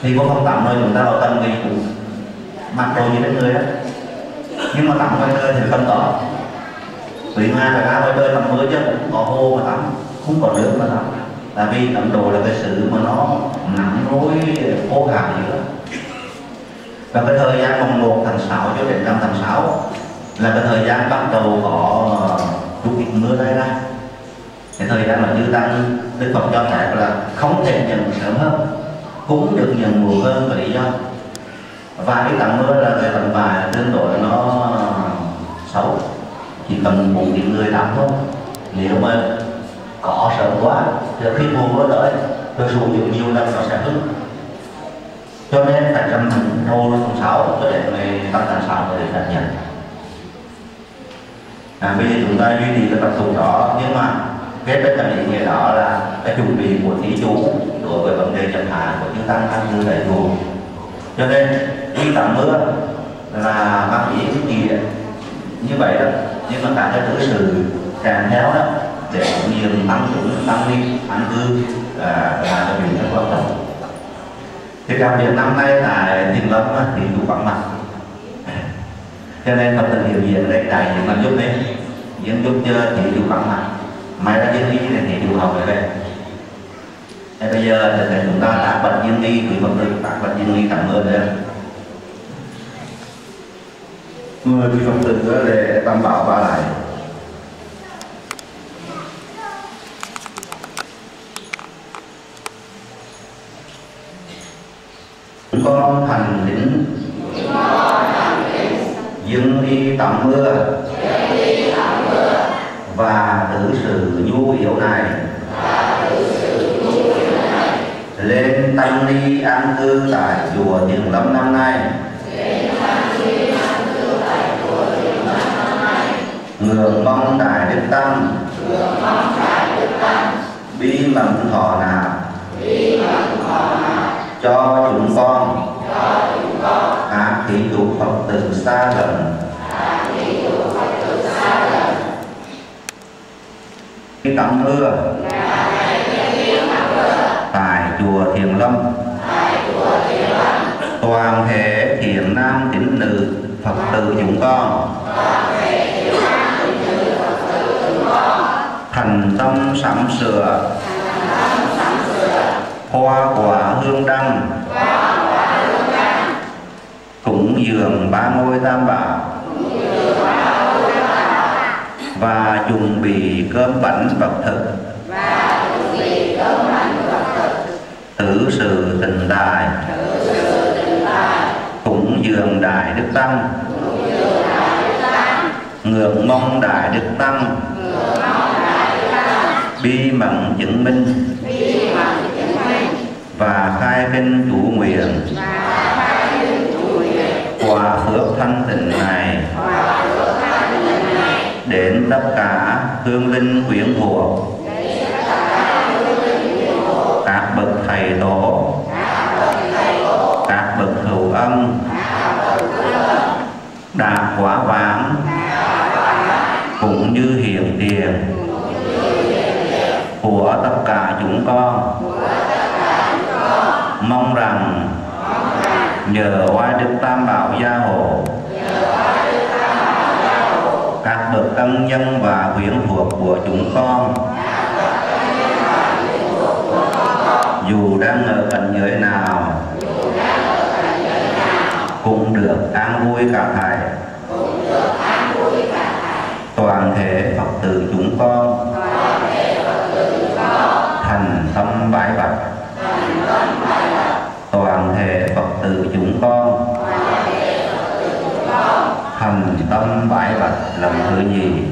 Thì có không tắm rồi chúng ta có cần gì cũng mặc đồ như trên người đó, nhưng mà tắm ngoài trời thì không có. Vì ngoài phải ra ngoài trời tắm mưa chứ cũng có hồ mà tắm, không có nước mà tắm. Tại vì Ấn Độ là cái sự mà nó nắng nối khô hạn nữa. Và cái thời gian mùng 1 tháng 6 cho đến 5 tháng 6 là cái thời gian bắt đầu có chút ít mưa đây ra. Cái thời gian mà chư tăng Đức Phật cho phép là không thể nhận sớm hơn, cũng được nhận muộn hơn có lý do. Và cái tặng mưa là cái tặng bài tương đối nó xấu, chỉ cần 4 tiếng người tắm thôi. Nếu mà có sớm quá thì khi mùa mưa tới rồi sử dụng nhiều lần nó sẽ hư. Cho nên phải trong đầu tháng 6 cho đến ngày 5 tháng 6 để đạt nhận. Bây giờ chúng ta duy trì cái tập tục đó, nhưng mà cái tất cả ý nghĩa đó là cái chuẩn bị của thí chủ đối với vấn đề chẳng hạn của chúng ta tham dự đại chùa. Cho nên đi tắm mưa là mang ý nghĩa như vậy đó, nhưng mà cả cái thứ sự kèm theo đó để nhiều tăng trưởng tăng đi an cư là cái chuyện rất quan trọng. Thì đặc biệt năm nay tại Thiền Lâm thì chủ vắng mặt, cho nên Phật tử hiểu diện để đại diện làm giúp đấy, diễn giúp chơi thì chủ vắng mặt, mai ra dân đi thì chủ học về đây. Thế bây giờ thì chúng ta đã bật dân đi, quý Phật tử đã bật dân đi cảm ơn đấy. Mời quý Phật tử để tam bảo ba lại. Con thành lính dừng đi tắm mưa và tử sự nhu yếu này lên tăng ni an cư tại chùa Thiền Lâm năm nay. Ngưỡng mong đại đức tăng bi mẫn thọ nạp cho chúng con các thí chủ Phật tử xa gần khi tắm mưa tại chùa Thiền Lâm. Toàn thể thiện nam tín nữ Phật tử chúng con thành tâm sắm sửa hoa quả hương đăng cúng dường ba ngôi tam bảo và chuẩn bị cơm bánh vật thực tử sự tịnh đài cúng dường đại đức tăng ngưỡng mong đại đức tăng bi mẫn chứng minh và khai kinh chủ nguyện quả phước thanh tịnh này đến tất cả hương linh quyến thuộc các bậc thầy tổ, các bậc hữu ân đạt quả vãng cũng như hiện tiền của tất cả chúng con. Mong rằng nhờ oai đức tam bảo gia hộ, các bậc ân nhân và quyến thuộc của chúng con dù đang ở cảnh giới nào cũng được an vui cả thảy. Toàn thể Phật tử chúng con thành tâm bái bạch. Toàn thể Phật tử chúng con thành tâm bái bạch lần thứ nhì.